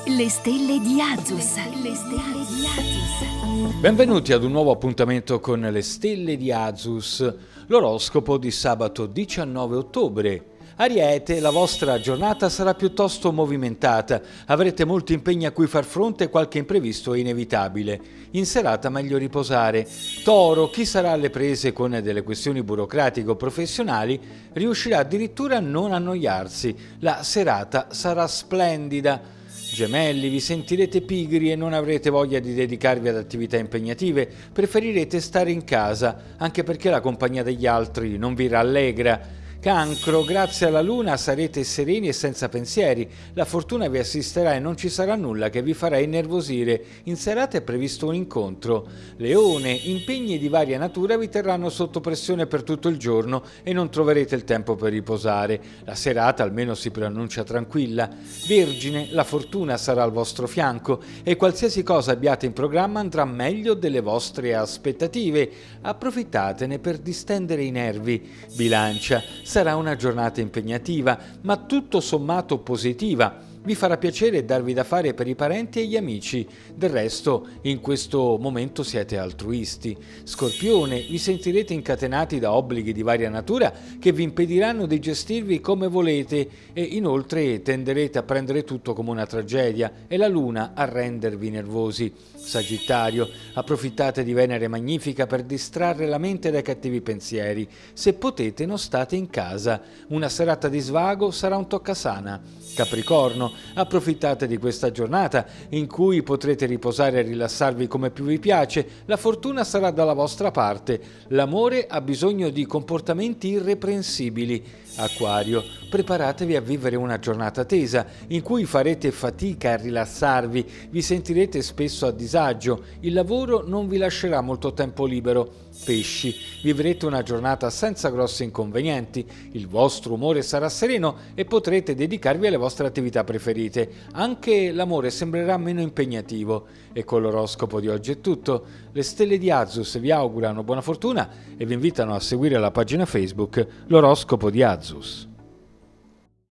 Le stelle di Azus. Le stelle di Azus. Benvenuti ad un nuovo appuntamento con le stelle di Azus, l'oroscopo di sabato 19 ottobre. Ariete, la vostra giornata sarà piuttosto movimentata, avrete molti impegni a cui far fronte e qualche imprevisto è inevitabile. In serata meglio riposare. Toro, chi sarà alle prese con delle questioni burocratiche o professionali riuscirà addirittura a non annoiarsi. La serata sarà splendida. Gemelli, vi sentirete pigri e non avrete voglia di dedicarvi ad attività impegnative, preferirete stare in casa, anche perché la compagnia degli altri non vi rallegra. Cancro, grazie alla luna sarete sereni e senza pensieri, la fortuna vi assisterà e non ci sarà nulla che vi farà innervosire. In serata è previsto un incontro. Leone, impegni di varia natura vi terranno sotto pressione per tutto il giorno e non troverete il tempo per riposare. La serata almeno si preannuncia tranquilla. Vergine, la fortuna sarà al vostro fianco e qualsiasi cosa abbiate in programma andrà meglio delle vostre aspettative. Approfittatene per distendere i nervi. Bilancia, sarà una giornata impegnativa, ma tutto sommato positiva. Vi farà piacere darvi da fare per i parenti e gli amici. Del resto, in questo momento siete altruisti. Scorpione, vi sentirete incatenati da obblighi di varia natura che vi impediranno di gestirvi come volete e inoltre tenderete a prendere tutto come una tragedia e la luna a rendervi nervosi. Sagittario, approfittate di Venere magnifica per distrarre la mente dai cattivi pensieri. Se potete non state in casa. Una serata di svago sarà un toccasana. Capricorno, approfittate di questa giornata in cui potrete riposare e rilassarvi come più vi piace, la fortuna sarà dalla vostra parte, l'amore ha bisogno di comportamenti irreprensibili. Acquario, preparatevi a vivere una giornata tesa in cui farete fatica a rilassarvi, vi sentirete spesso a disagio, il lavoro non vi lascerà molto tempo libero. Pesci, vivrete una giornata senza grossi inconvenienti, il vostro umore sarà sereno e potrete dedicarvi alle vostre attività preferite. Anche l'amore sembrerà meno impegnativo. E con l'oroscopo di oggi è tutto. Le stelle di Azus vi augurano buona fortuna e vi invitano a seguire la pagina Facebook L'oroscopo di Azus.